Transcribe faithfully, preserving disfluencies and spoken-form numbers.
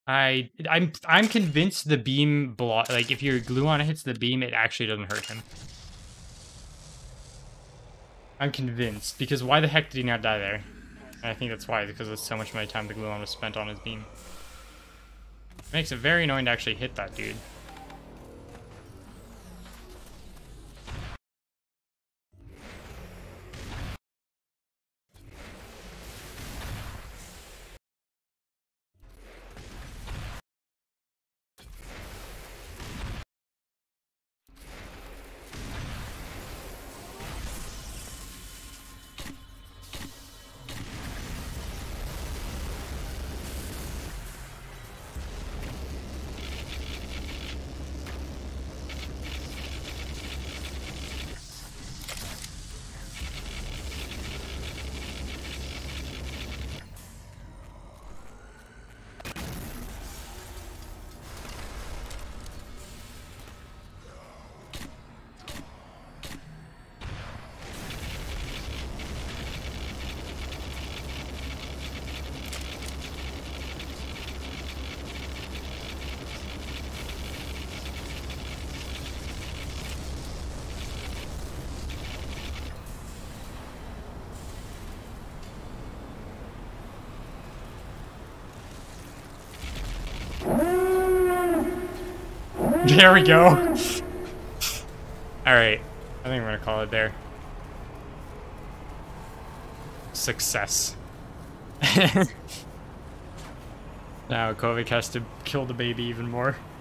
I I'm I'm convinced the beam block, like if your Gluon hits the beam, it actually doesn't hurt him. I'm convinced, because why the heck did he not die there? And I think that's why, because it's so much of my time the Gluon was spent on his beam. It makes it very annoying to actually hit that dude. There we go. Alright. I think we're gonna call it there. Success. Now Kovic has to kill the baby even more.